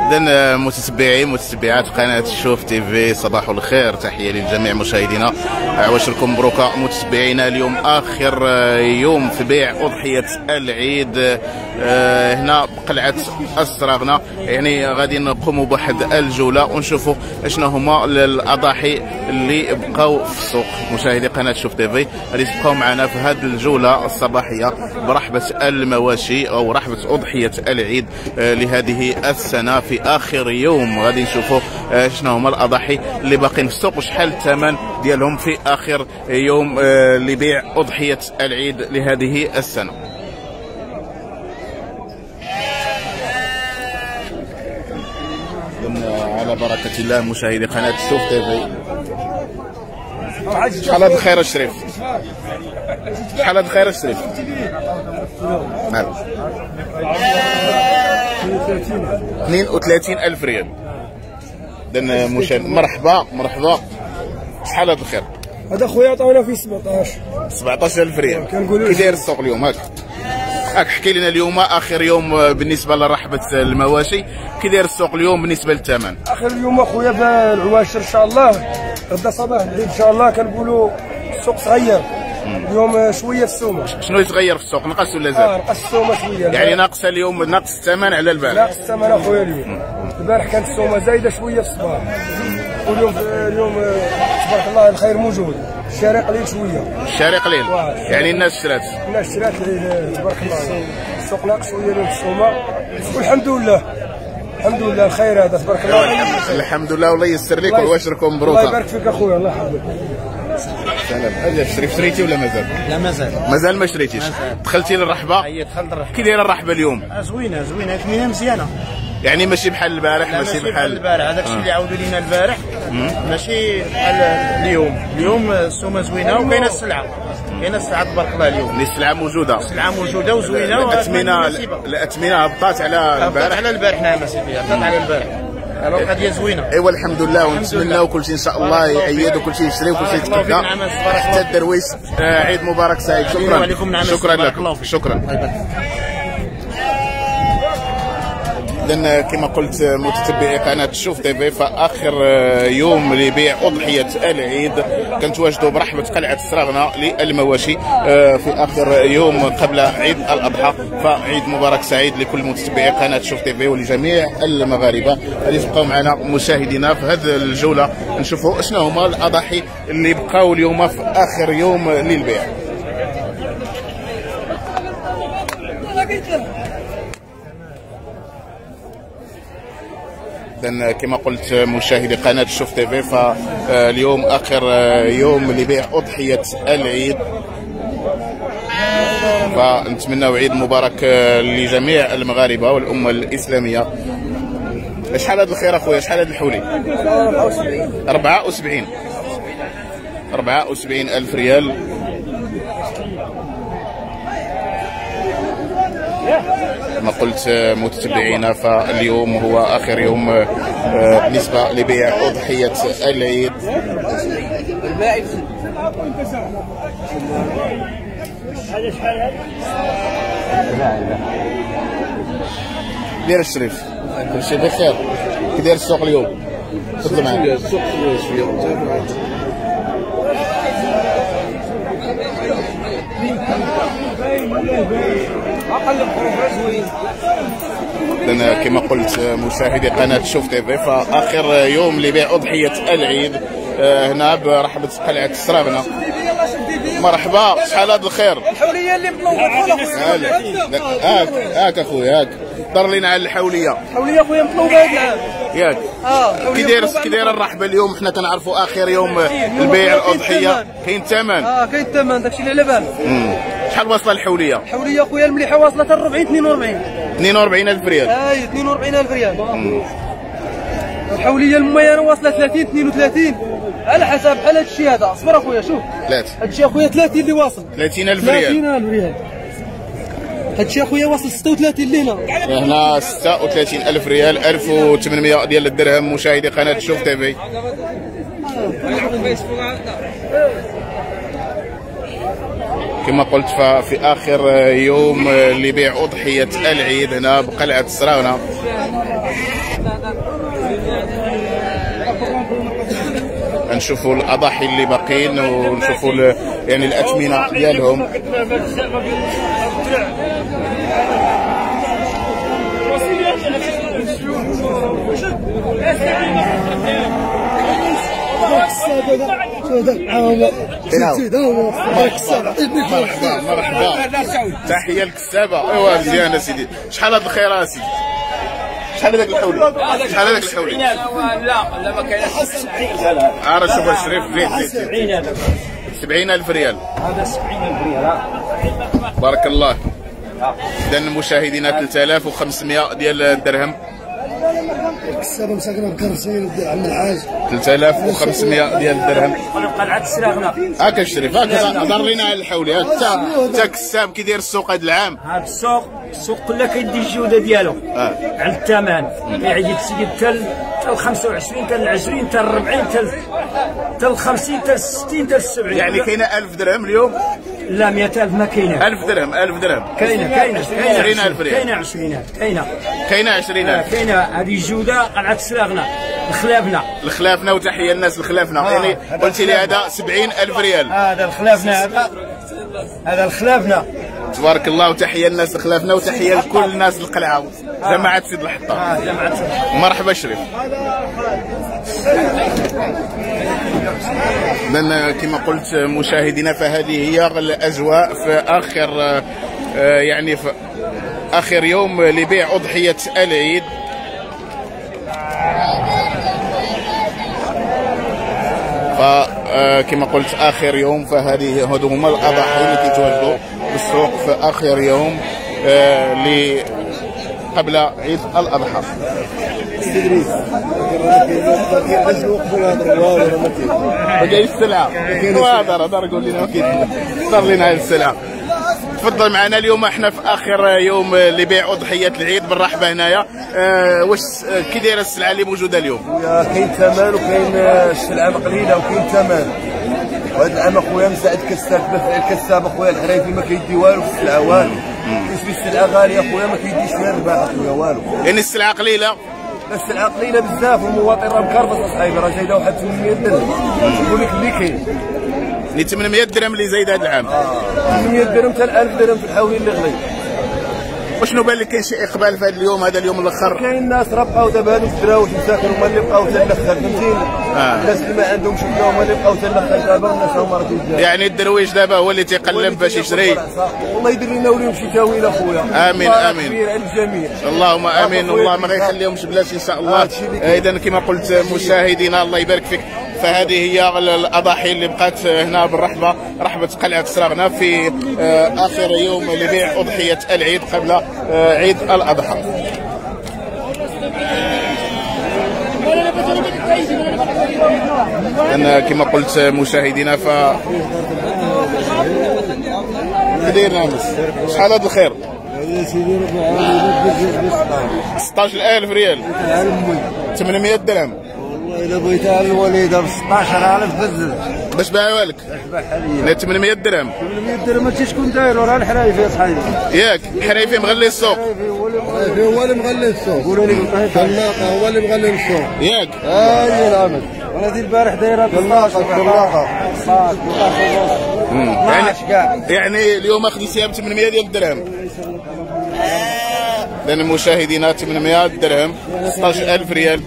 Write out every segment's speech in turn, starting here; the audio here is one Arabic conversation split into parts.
إذن متتبعات قناة شوف تيفي، صباح الخير، تحية للجميع مشاهدينا. عواشركم مبروكة متتبعينا. اليوم آخر يوم في بيع أضحية العيد هنا بقلعة السراغنة. يعني غادي نقوموا بواحد الجولة ونشوفوا شنو هما الأضاحي اللي بقاو في السوق. مشاهدي قناة شوف تيفي غادي تبقاو معنا في هذه الجولة الصباحية برحبة المواشي أو رحبة أضحية العيد لهذه السنة. في آخر يوم غادي نشوفوا شنو هما الأضاحي اللي باقين في السوق وشحال الثمن ديالهم في آخر يوم لبيع أضحية العيد لهذه السنة. على بركة الله مشاهدي قناة شوف تيفي. شحال هاد الخير الشريف؟ شحال هاد الخير الشريف؟ 32,000 ريال. إذن مشاهد مرحبا. شحال هاد الخير؟ هذا خويا عطاونا فيه 17,000 ريال. كي داير السوق اليوم؟ هاك حكي لنا اليوم آخر يوم بالنسبة لرحبة المواشي، كي داير السوق اليوم بالنسبة للثمن؟ آخر اليوم أخويا بالعواشر إن شاء الله، غدا صباح العيد إن شاء الله كنقولوا السوق صغير. اليوم شوية السومة. شنو يتغير في السوق؟ نقص ولا زاد؟ نقص السومة شوية. يعني ناقص اليوم، ناقص الثمن على البارح؟ ناقص الثمن أخويا اليوم. البارح كانت السومة زايدة شوية في الصباح، واليوم تبارك الله الخير موجود. الشارع قليل شويه. الشارع قليل؟ يعني الناس شرات؟ الناس شرات تبارك الله. السوق ناقص شويه اليوم في السومه، والحمد لله الخير هذا تبارك الله. الحمد لله والله ييسر لك ويبشركم مبروكه. الله يبارك فيك اخويا، الله يحفظك. سلام. اجا شريتي ولا مازال؟ لا مازال ما شريتيش. دخلتي للرحبه؟ اي دخلت الرحبه. كي دايره الرحبه اليوم؟ زوينه ثمينه مزيانه. يعني ماشي بحال البارح؟ ماشي بحال البارح، هذاك الشيء اللي عاودوا لينا البارح ماشي بحال اليوم السومه زوينه وكاينه السلعه. تبارك الله اليوم. السلعه موجوده وزوينه. الاثمنه هبطات على البارح. نعم سيدي، هبطات على البارح. القضيه زوينه. ايوا الحمد لله، ونتمناو كل شيء ان شاء الله يعيد وكل شيء يشري وكل شيء يتبدا حتى الدرويش. عيد مبارك سعيد. شكرا لكم. شكرا. إذن كما قلت متتبعي قناة شوف تيفي، فآخر يوم لبيع أضحية العيد كنتواجدوا برحبة قلعة السراغنة للمواشي في آخر يوم قبل عيد الأضحى. فعيد مبارك سعيد لكل متتبعي قناة شوف تيفي ولجميع المغاربة. غادي تبقاو معنا مشاهدينا في هذه الجولة نشوفوا شنو هما الأضاحي اللي بقاو اليوم في آخر يوم للبيع. إذن كما قلت مشاهدي قناة شوف تيفي، فاليوم آخر يوم لبيع أضحية العيد، فنتمناو عيد مبارك لجميع المغاربة والأمة الإسلامية. شحال هذا الخير أخويا؟ شحال هذا الحولي؟ 74,000 ريال. كما قلت متتبعينا، فاليوم هو آخر يوم بالنسبة لبيع أضحية العيد. دير الشريف، كل شيء بخير. كي داير السوق اليوم؟ تفضل معايا. السوق شويه إذن كما قلت مشاهدي قناة شوف تيفي، فآخر يوم لبيع أضحية العيد هنا برحبة قلعة السراغنة. مرحبا. شحال هذا الخير؟ الحوليه اللي مطلوبه. هاك اخويا، هاك دار لينا على الحوليه. الحوليه خويا مطلوبه هاد العام. ياك كي داير الرحبه اليوم؟ حنا كنعرفوا اخر يوم البيع الاضحيه كاين الثمن. كاين الثمن، داكشي اللي على بالك. شحال واصله الحوليه؟ الحوليه خويا المليحه واصله حتى 42,000 ريال. 42,000 ريال. الحوليه المميزه واصله 32 على حسب بحال هذا الشيء هذا. اصبر اخويا شوف هذا الشيء اخويا 30 اللي واصل. 30,000 ريال. 30,000 ريال. هذا الشيء اخويا واصل 36 لينا. هنا 36,000 ريال، 1800 ديال الدرهم. مشاهدي قناة شوف تيفي. كما قلت ففي آخر يوم لبيع أضحية العيد هنا بقلعة السراغنة، نشوفوا الاضاحي اللي باقيين ونشوفوا يعني الاثمنه ديالهم. مرحبا تحيه للكسابه. ايوا مزيان سيدي. شحال هاد الخير سيدي؟ شحال هذاك الحولي؟ شحال هذاك الحولي؟ لا ما كاينش. راه شوف الشريف زيد 70,000 ريال. هذا 70,000 ريال. بارك الله. اذا مشاهدينا 3500 ديال الدرهم. السبب مساكنه بكرسي عند الحاج 3500 ديال الدرهم. قلعه السلاغنه. هاك الشريف هاك هضر لينا على الحولي. انت كساب كي داير السوق هذا العام؟ هذا السوق كله كيدي الجوده ديالو على الثمن. يعيد السيد حتى ل 25 حتى ل 20 حتى ل 40 حتى ل 50 حتى ل 60 حتى ل 70. يعني كاينه 1000 درهم اليوم؟ لا 100,000 ما كاينه. 1000 درهم 1000 درهم كاينه 20,000 ريال. كاينه 20,000 كاينه 20,000. كاينه هذه الجوده قلعه السلاغنه الخلافنا. الخلافنا وتحيه الناس الخلافنا. يعني قلتي لي هذا 70,000 ريال. هذا الخلافنا هذا الخلافنا. تبارك الله وتحيه الناس الخلافنا وتحيه لكل الناس القلعه جماعه سيد الحطه. مرحبا شريف. لأن كما قلت مشاهدينا فهذه هي الاجواء في اخر يعني في اخر يوم لبيع اضحيه العيد. فكما قلت اخر يوم فهذه هذو هما الاضاحي اللي كيتواجدوا بالسوق في اخر يوم قبل عيد الاضحى. ما كاينش السلعه. هضر قول لنا هضر لنا على السلعه. تفضل معنا. اليوم احنا في اخر يوم لبيع اضحيه العيد بالرحبه هنايا. واش كي دايره السلعه اللي موجوده اليوم؟ كاين ثمن وكاين السلعه قليله وكاين ثمن. وهذا العام اخويا مساعد الكساب اخويا الحريفي ما كيدي والو في السلعه والو. كيشري السلعه غاليه اخويا ما كيديش فيها الربح اخويا والو. يعني السلعه قليله؟ السلعه قليله بزاف والمواطن راه مكرفص اصاحبي راه زايده واحد 800 درهم. نقول لك اللي كاين اللي 800 درهم اللي زايد هذا العام. 800 درهم حتى 1000 درهم في الحولي اللي غلي. وشنو بان لك كاين شي اقبال في هذا اليوم؟ هذا اليوم الاخر كاين الناس راه بقاو دابا هذوك الدراوش مساكن هما اللي بقاو حتى الاخر فهمتيني. الناس اللي ما عندهمش بلا هما اللي بقاو حتى الاخر دابا والناس هما راه كيتجاهلوا. يعني الدرويش دابا هو اللي تيقلب باش يشري. والله يدير لنا وليهم شي تاويل اخويا. امين امين. كبير على الجميع. اللهم امين. والله ما غيخليهمش بلاش ان شاء الله. اذا كما قلت مشاهدينا الله يبارك فيك. فهذه هي الاضاحي اللي بقات هنا بالرحبه رحبه قلعه السلاغنه في اخر يوم لبيع اضحيه العيد قبل عيد الاضحى. انا كما قلت مشاهدينا ف كدير نامس. شحال هذا الخير؟ 16,000 ريال 800 درهم. إذا بغيتها على الوليدة ب 16,000 بزز. باش باعوها لك؟ باعها 800 درهم. 800 درهم هادشي شكون دايرو راه الحرايفي اصاحبي. ياك الحرايفي مغلي السوق. الحرايفي هو اللي مغلي السوق. قولوا لي الخلاقة هو اللي مغلي السوق. ياك؟ نعم. وانا دي البارح دايره بالخلاقة. يعني اليوم خديتيها ب 800 ديال الدرهم. لأن مشاهدينا 800 درهم 16,000 ريال.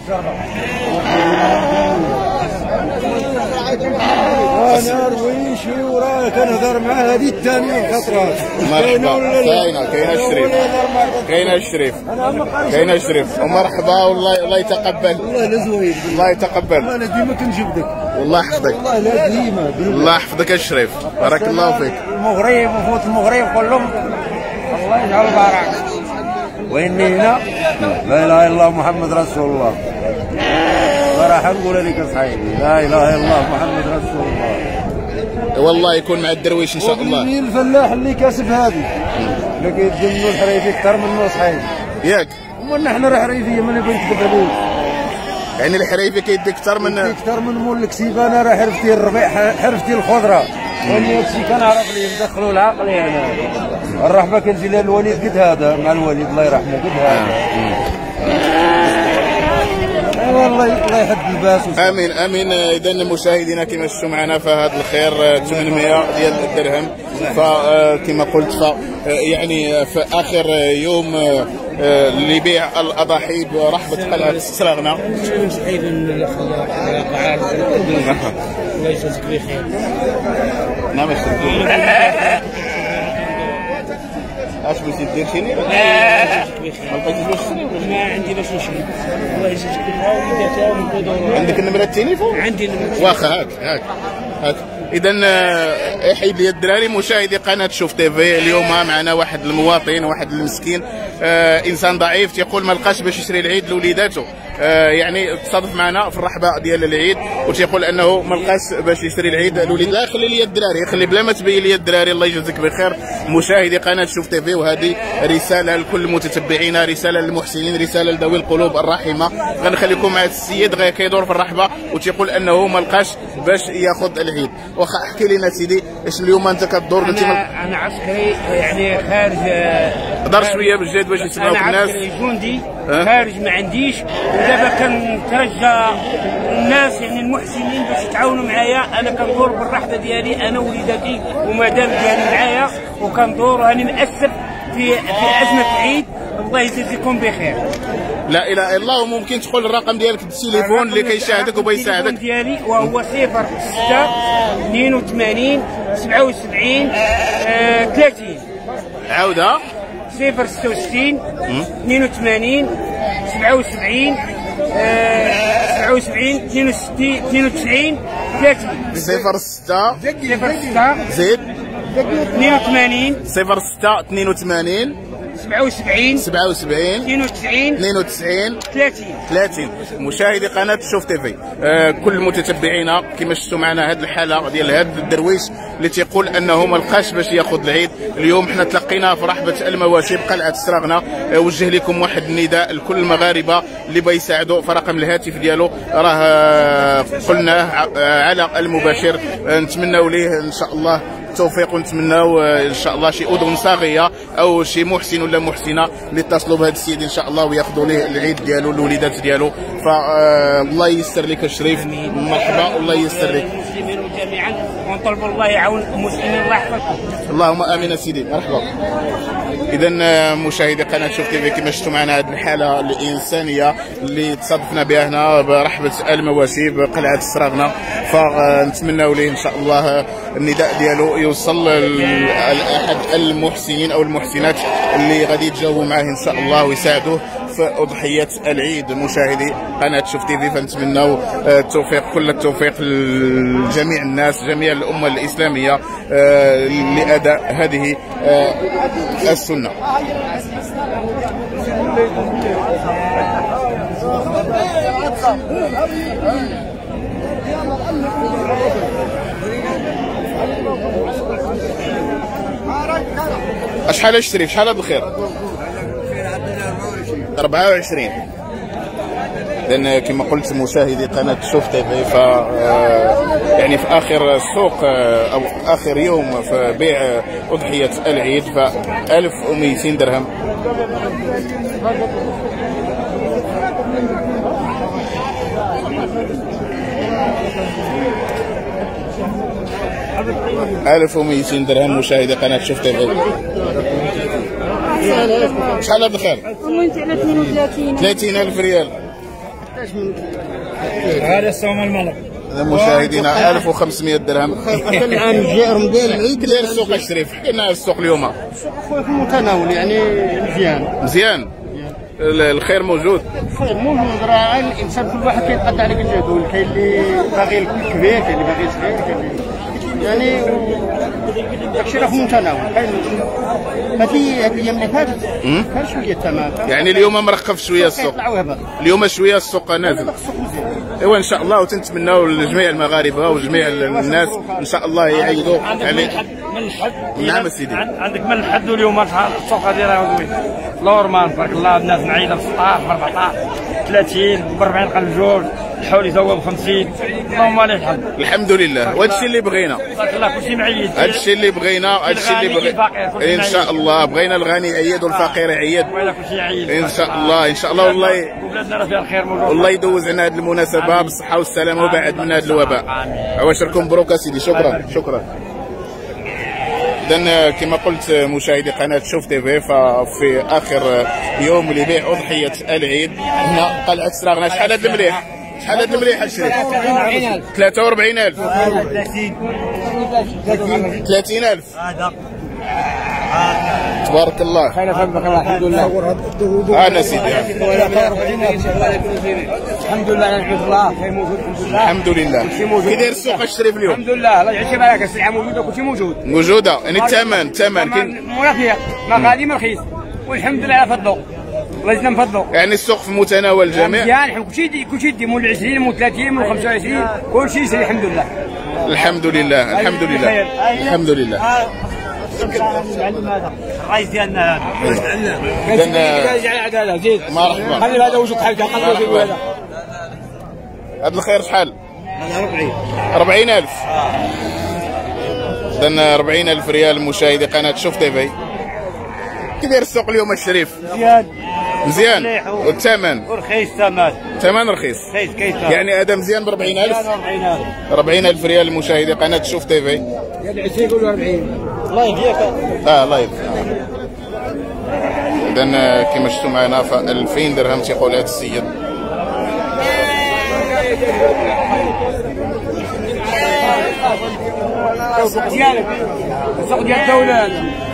انا رويشي وراه كنهضر معاه هذه الثانيه خطرات. مرحبا. كاينه الشريف. كاينه الشريف. كاينه الشريف. ومرحبا والله الله يتقبل. والله لا زوين. الله يتقبل. انا ديما كنجبدك. والله يحفظك. والله لا ديما. الله يحفظك الشريف. بارك الله فيك. المغرب وفوت المغرب كلهم الله يجعل بارك. واني هنا لا اله الا الله محمد رسول الله. راح نقول لك اصحابي لا اله الا الله محمد رسول الله. والله يكون مع الدرويش ان شاء الله. مين الفلاح اللي كاسب هذه؟ اللي كيدمنوا الحريفي اكثر منه صحيح. ياك؟ ومن احنا راه حريفيه من اللي بغيت نكذب عليك. يعني الحريفي كيدي اكثر من مول الكسيب. انا راه حرفتي الربيع حرفتي الخضره. واني هادشي كنعرف ليه ندخلوا العقل يعني. الرحبه كنجي لها الوليد قد هذا مع الوليد الله يرحمه قد هذا. الله يحد الباس. امين امين. اذا مشاهدينا كما شفتوا معنا فهذا الخير 800 ديال الدرهم. فكما قلت يعني في اخر يوم لبيع الاضاحي برحبه قلعه السراغنه. الله يجازيك بخير. نعم اش بغيتي دير شي؟ ما بقيتيش باش تشري؟ ما عندي باش نشري. الله يجازيك بخير. وليداتها ونقودوا. عندك النمره التليفون؟ عندي النمره. واخا هاك. اذا حيد لي الدراري مشاهدي قناه شوف تيفي. اليوم معنا واحد المواطن، واحد المسكين، انسان ضعيف تيقول ما لقاش باش يشري العيد لوليداته. يعني تصادف معنا في الرحبه ديال العيد وتيقول انه ما لقاش باش يشري العيد لوليد. لا خلي لي الدراري، خلي بلا ما تبين لي الدراري. الله يجازيك بخير مشاهدي قناه شوف تيفي. وهذه رساله لكل متتبعينا، رساله للمحسنين، رساله لذوي القلوب الرحيمه. غنخليكم مع السيد كيدور في الرحبه وتيقول انه ما لقاش باش ياخذ العيد. واخا احكي لنا سيدي اش اليوم انت كدور؟ انا عسكري يعني خارج. هضر شويه بالجد باش يسمعوك الناس. انا عسكري جندي خارج ما عنديش. ودابا كنترجى الناس يعني المحسنين باش يتعاونوا معايا. انا كندور بالرحبه ديالي انا ووليداتي ومدام ديالي معايا وكندور راني مأثر في ازمه العيد. الله يجازيكم بخير. لا اله الا الله. وممكن تقول الرقم ديالك التليفون اللي كيشاهدك وبيساعدك؟ التليفون ديالي وهو 06 82 77 30. عاودها. 066 82 77 77 92 30. 06 زيد 82 06 82 77 92 30. مشاهدي قناه شوف تيفي، كل متتبعينا كما شفتوا معنا هذه الحاله ديال هذا الدرويش اللي تيقول انه ما لقاش باش ياخذ العيد. اليوم حنا تلقيناه في رحبه المواشي بقلعه السراغنه. وجه لكم واحد النداء لكل المغاربه اللي بيساعدوا في رقم الهاتف ديالو راه قلناه على المباشر. نتمنوا ليه ان شاء الله التوفيق ونتمناو ان شاء الله شي اذن صاغيه او شي محسن ولا محسنه اللي يتصلوا بهذا السيد ان شاء الله وياخذوا ليه العيد ديالو الوليدات ديالو. فالله ييسر لك الشريف. مرحبا والله ييسر لك. المسلمين جميعا ونطلبوا الله يعاون المسلمين. الله يحفظكم. اللهم امين سيدي. مرحبا. اذا مشاهدي قناه شوف تيفي كما شفتوا معنا هذه الحاله الانسانيه اللي تصادفنا بها هنا برحبه المواشي بقلعه السراغنه. فنتمناو ليه ان شاء الله النداء ديالو يوصل لاحد المحسنين او المحسنات اللي غادي يتجاوبوا معاه ان شاء الله ويساعدوه في اضحيه العيد. مشاهدي قناه شوف تيفي فنتمناو التوفيق، كل التوفيق لجميع الناس، جميع الامه الاسلاميه لاداء هذه السنه. شحال اشتري؟ شحال هذا الخير؟ 24. لان كما قلت مشاهدي قناه شوف تيفي ف يعني في اخر السوق او اخر يوم في بيع اضحيه العيد ف 1200 درهم. ألف ومئتين درهم مشاهدي قناة شوف تيفي. شحال هذا الخير؟ 30,000 ريال. هذا الصوم الملك. مشاهدينا 1500 درهم. الان جاء رمضان العيد. كي داير السوق الشريف؟ حكي لنا السوق اليوم. السوق اخويا في المتناول يعني مزيان. الخير موجود. الخير موجود. راه الانسان كل واحد كيتقدى على جهده. كاين اللي باغي الكبير، كاين اللي باغي صغير، كاين يعني داكشي راه في المتناول. هذه الايام اللي فاتت كان شويه تمام. يعني اليوم مرقف شويه السوق. اليوم شويه السوق نازل. ايوا ان شاء الله وتنتمناو لجميع المغاربه وجميع الناس ان شاء الله يعيدوا عليه. نعم سيدي. عندك من الحد واليوم السوق هذه راه زوين. نورمال تبارك الله. الناس معيده ب 16 ب 14 30 ب 40 قلب جوج. الحولي هو ب 50. اللهم لك الحمد. الحمد لله. وهذا الشيء اللي بغينا. بارك الله كلشي معيد. هذا الشيء اللي بغينا، هذا الشيء اللي بغينا ان شاء الله. بغينا الغني يعيد والفقير يعيد. كلشي يعيد ان شاء الله ان شاء الله. والله بلادنا راه فيها الخير موجود. والله يدوز علينا هذه المناسبه بالصحه والسلامه وبعد من هذا الوباء. عواشركم مبروك اسيدي. شكرا. إذا كما قلت مشاهدي قناة شوف تيفي، ففي آخر يوم لبيع أضحية العيد هنا قلعة سراغنا. شحال هذا المليح؟ شحال هذا المليح الشريف؟ 43,000. 30,000. تبارك الله. خير فهمك الله. الحمد لله. أنا سيدي الحمد لله نحمد الله. الحمد لله. كي داير السوق الشريف اليوم؟ الحمد لله الله يعيش بالك. السلعه موجوده وكلشي موجوده. يعني الثمن كاين منافيه، ما غالي ما رخيص، والحمد لله على فضله. الله يزيدنا من فضله. يعني السوق في متناول الجميع. مزيان. كلشي يدي مول 20 مول 30 مول 25 كلشي يسري. الحمد لله. الحمد لله. الحمد لله. الرئيس ديالنا هذا زيد. مرحبا. خلي هذا وجهك حاجه. هذا هذا الخير شحال؟ 40,000. إذا 40,000 ريال مشاهدي قناة شوف تيفي. كي داير السوق اليوم الشريف؟ مزيان. والثمن؟ ورخيص. ثمن رخيص. يعني هذا مزيان ب 40,000. 40,000 ريال مشاهدي قناة شوف تيفي. يقولوا 40. لايف ياك. لايف. إذا كما شفتوا معنا ف 2000 درهم تيقول هذا السيد. السوق ديال الدولة.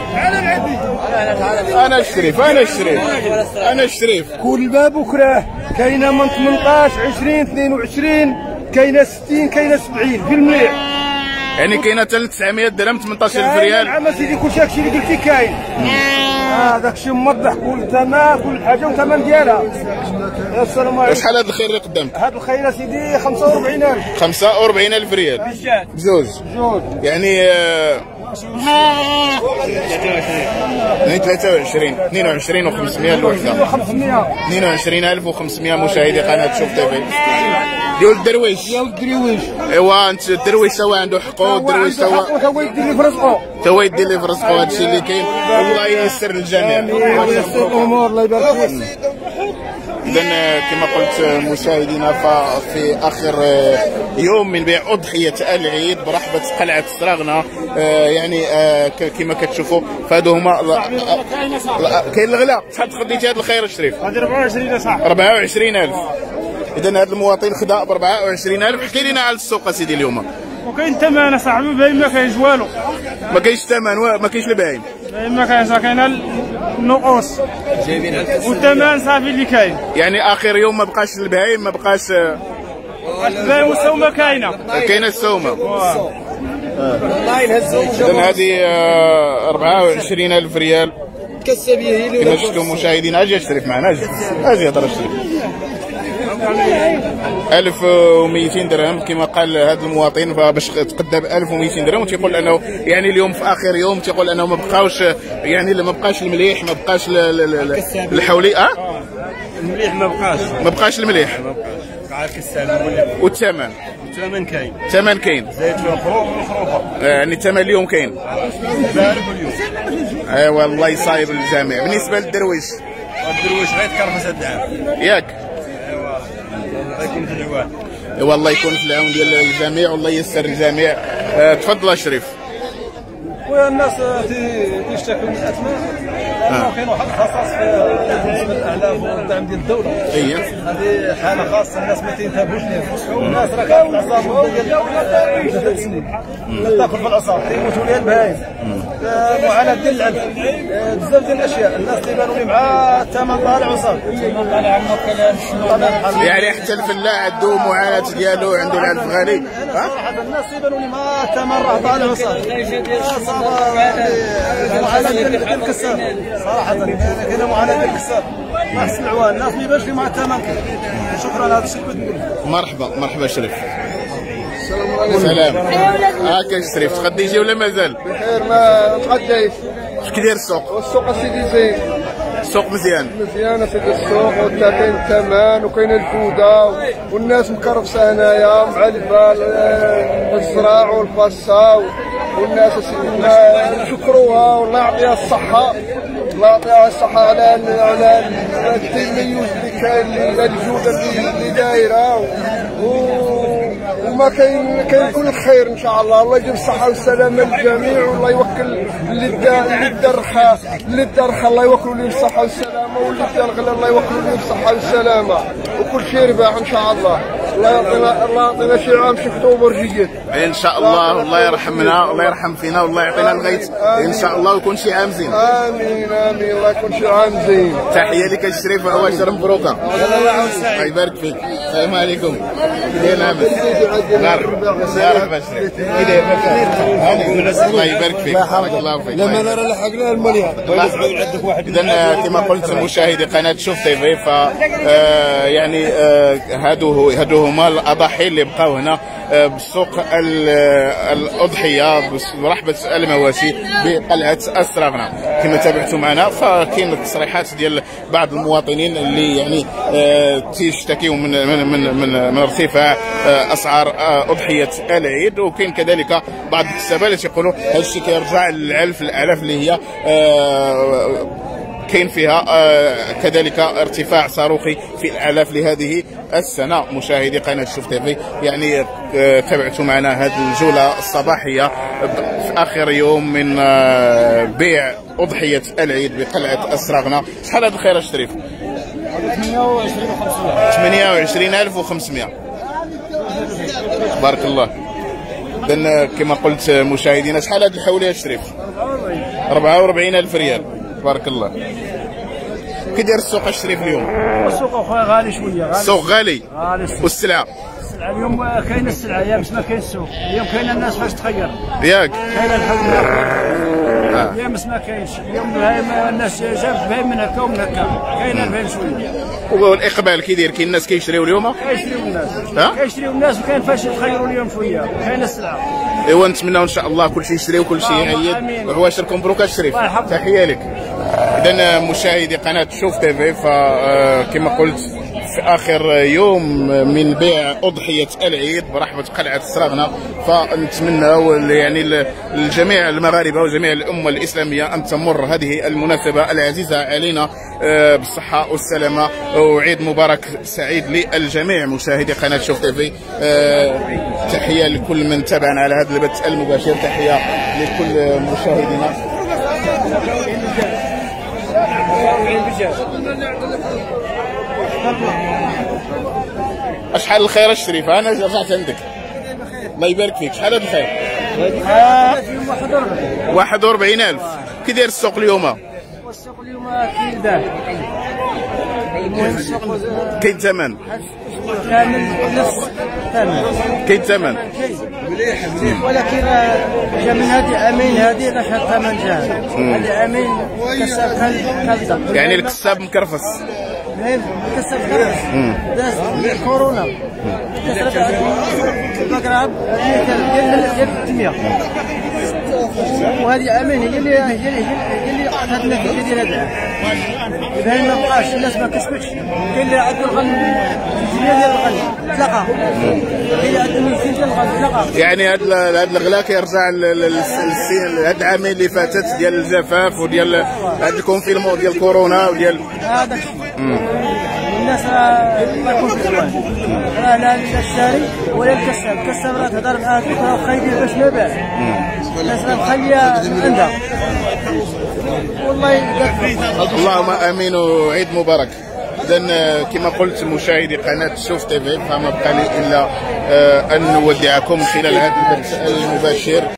أنا الشريف. كل باب وكراه. كاينه من 18 20 22 كاينه 60 كاينه 70 في المليح. يعني كاينه حتى 900 درهم 18,000 ريال. نعم سيدي كلشي هادشي اللي قلتي كاين. داكشي موضح كل ثمن كل حاجه وثمن ديالها. السلام عليكم. وشحال هذا الخير اللي قدامك؟ هذا الخير سيدي 45,000. 45,000 ريال بجوج. يعني 23 22,500 الوحده. 22,500 مشاهدي قناه شوف تيفي. ديال الدرويش. ايوا انت الدرويش هو عنده حقوق. الدرويش هو يدير لي في رزقه. يدير لي في رزقه. هادشي اللي كاين. والله ييسر للجميع. ويسر الامور. الله يبارك فيك. إذا كما قلت مشاهدينا ففي آخر يوم من بيع أضحية العيد برحبة قلعة سراغنا. يعني كما كتشوفوا فهادو هما. كاين الغلا. شحال خديتي هذا الخير الشريف؟ هذه 24 صح. 24,000. إذا هذا المواطن خدا ب 24,000. حكي لنا على السوق اسيدي اليوم. وكاين ثمن صاحبي باين ما كاينش والو. ما كاينش ثمن ما كاينش الباين. باين ما كاينش. كاين النقوص والثمن صافي اللي كاين. يعني آخر يوم ما بقاش البهايم ما بقاش. الباين والسومه كاينه السومه. إذا هذه 24,000 ريال. كما شفتوا مشاهدينا. اجي اشترك معنا. اجي هضر اشترك. 1200 درهم كما قال هذا المواطن. فباش تقدم 1200 درهم وتيقول انه يعني اليوم في اخر يوم تيقول انه ما بقاوش. يعني ما بقاش المليح ما بقاش الحولي. المليح ما بقاش المليح. والثمن كاين. زايد في الخروف. يعني الثمن اليوم كاين. بارك اليوم. ايوا الله يصايب الجميع. بالنسبه للدرويش غير تكرفس هاد العام ياك. الله يكون في العوان. ايوا الله يكون في العون ديال الجميع والله ييسر الجميع. تفضل شريف. والناس تيشتكوا من الاسماء لانه كاين واحد الخصاص بالنسبه للاعلاف والدعم ديال الدوله. هذه حاله خاصه. الناس ما تنتبهوش ليها. الناس راه كاين العصابه ديال الدوله 3 سنين تاكل في العصابه تيموتوا ليها البهايم. معاناه ديال العلف. بزاف ديال الاشياء. الناس تيبانوا لي مع الثمن طالع وصافي. يعني حتى الفلاح عنده معاناه ديالو. عنده العلف غالي. صراحه الناس تيبانوا لي مع الثمن راه طالع وصافي. معاناه ديال الكساب صراحه. كاينه معاناه ديال الكساب مع العوان. الناس ما يبانش لي مع الثمن. شكرا على هذا الشيء اللي بغيت نقول. مرحبا شريف. سلام. هاكا شريف تغديتي ولا مازال؟ بخير ما تغديتش. اش كيداير السوق؟ السوق سيدي زين. السوق مزيان؟ مزيانه سيدي السوق، وتا كاين الثمن وكاين الجوده والناس مكرفسه هنايا مع الزراع والبصا والناس نشكروها والله يعطيها الصحه، الله يعطيها الصحه على التميز اللي كاين، الجوده اللي دايره وما كاين كل خير ان شاء الله. الله يجيب الصحه والسلامه للجميع، والله يوكل اللي الدرخه الله يوكلوا لهم الصحه والسلامه، واللي الغلا الله يوكلوا لهم الصحه والسلامه، وكل شيء رباح ان شاء الله. الله يعطينا شي عام شي اكتوبر جيد ان شاء الله. والله يرحمنا، الله يرحم فينا، والله يعطينا الغيث ان شاء الله، ويكون شي عام زين. امين امين، الله يكون شي عام زين. تحيه لك الشريف عواشر مبروكه، الله يبارك فيك. السلام عليكم. كيداير عامل؟ مرحبا شريف، كيداير؟ الله يبارك فيك، بارك الله فيك. لما نرى لحقنا المليار. اذا كما قلت مشاهدي قناه شوف تي في، ف يعني هادو هما الاضاحي اللي بقاو هنا بسوق الاضحيه برحبه المواشي بقلعه السراغنه. كما تابعتوا معنا فكاين التصريحات ديال بعض المواطنين اللي يعني تيشتكيوا من ارتفاع اسعار اضحيه العيد، وكاين كذلك بعض الكسابه اللي تيقولوا هذا الشيء كيرجع للالاف اللي هي كاين فيها كذلك ارتفاع صاروخي في الالاف لهذه السنه. مشاهدي قناه شوف تي في، يعني تابعتوا معنا هذه الجوله الصباحيه في اخر يوم من بيع اضحيه العيد بقلعه السراغنه. شحال هذا الخير الشريف؟ 28500. بارك الله. اذا كما قلت مشاهدينا، شحال هذه الحوليه الشريف؟ 44000 ريال. بارك الله. كي داير السوق الشريف اليوم؟ السوق اخويا غالي شويه. السوق غالي. والسلعه؟ السلعه اليوم كاين السلعه، يامس ما كاين السوق، اليوم كاين الناس فاش تخير. ياك؟ كاين الحمد لله. يامس ما كاينش، اليوم الناس جابت بهايم من هكا ومن هكا، كاين البهايم شويه. والاقبال كي داير؟ كاين الناس كيشريو اليوم؟ كيشريو الناس. كيشريو الناس، وكاين فاش تخيروا اليوم شويه، كاين السلعه. ايوا نتمناو ان شاء الله كل شيء يشري وكل شيء يعيد وعواشركم مبروك الشريف. تحيه لك. اذا مشاهدي قناه شوف تي في، فكما قلت في اخر يوم من بيع اضحيه العيد برحبه قلعه السراغنه، فنتمناو يعني الجميع المغاربه وجميع الامه الاسلاميه ان تمر هذه المناسبه العزيزه علينا بالصحه والسلامه، وعيد مبارك سعيد للجميع. مشاهدي قناه شوف تي في، تحيه لكل من تابعنا على هذا البث المباشر، تحيه لكل مشاهدينا. اشحال الخير الشريف؟ انا رجعت عندك، الله يبارك فيك. شحال هذا الخير؟ 41000. كي داير السوق اليوم؟ السوق اليوم كاين دار، المهم السوق كاين ثمن كامل نص ثمن، كاين ثمن ولكن جا من هذه عامين هذه غاش هذا الثمن جا، هذه عامين كساب كذب، يعني الكساب مكرفس. كساب كرفس داز كورونا، كساب المقرب ديال التنميه، وهذه عامين هي اللي عطاتنا في الجزيره هذا. إذا ما بقاش الناس ما كسبتش، كاين اللي عنده الغنم ديال الغنم تلقى، كاين اللي عنده المسكين ديال الغنم تلقى. يعني هذا الغلا كيرجع للسنين هاد العامين اللي فاتت ديال الجفاف وديال هاد الكونفينمون ديال كورونا وديال هذاك الشيء. الناس ما يكونش الوان، لا الشاري ولا الكساب. الكساب راه تهضر معاه تلقاه خايبين باش ما باع، الناس راه مخليه عندها. والله اللهم امين وعيد مبارك. اذا كما قلت مشاهدي قناه شوف تي في، فما بقى لي الا ان نودعكم خلال هذا البث المباشر.